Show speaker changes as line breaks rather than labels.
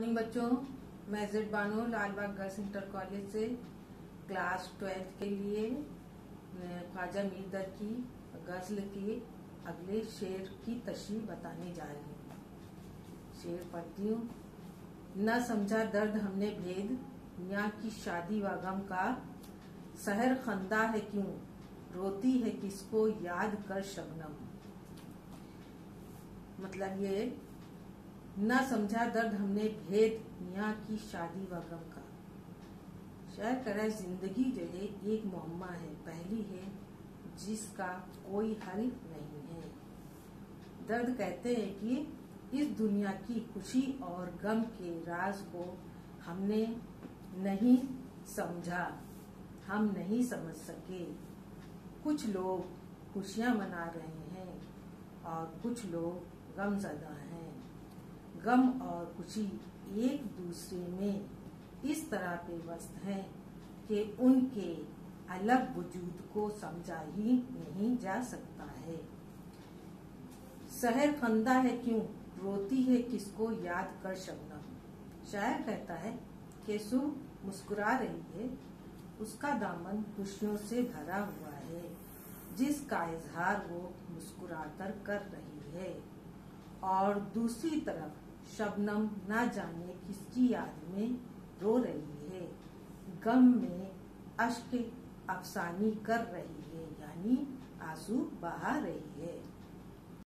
Morning बच्चों, मैं जेड Bano Lalbagh girls inter college से क्लास 12 के लिए ख्वाजा मीर दर की गजल के अगले शेर की तशरीह बताने जा रही हूँ। शेर पढ़ती हूँ। न समझा दर्द हमने भेद मियाँ की शादी व गम का, सहर खंदा है क्यों रोती है किसको याद कर शबनम। मतलब ये न समझा दर्द हमने भेद मियाँ की शादी व गम का। शायर कह रहा है जिंदगी जो है एक मुअम्मा है, पहली है जिसका कोई हल नहीं है। दर्द कहते हैं कि इस दुनिया की खुशी और गम के राज को हमने नहीं समझा, हम नहीं समझ सके। कुछ लोग खुशियां मना रहे हैं और कुछ लोग गमज़दा हैं। गम और खुशी एक दूसरे में इस तरह पेवस्त हैं कि उनके अलग वजूद को समझा ही नहीं जा सकता है। सहर खंदा है क्यों रोती है किसको याद कर शबनम। शायर कहता है कि सुबह मुस्कुरा रही है, उसका दामन खुशियों से भरा हुआ है, जिसका इजहार वो मुस्कुराकर कर रही है। और दूसरी तरफ शबनम ना जाने किसकी याद में रो रही है, गम में अश्क अफसानी कर रही है, यानी आंसू बहा रही है।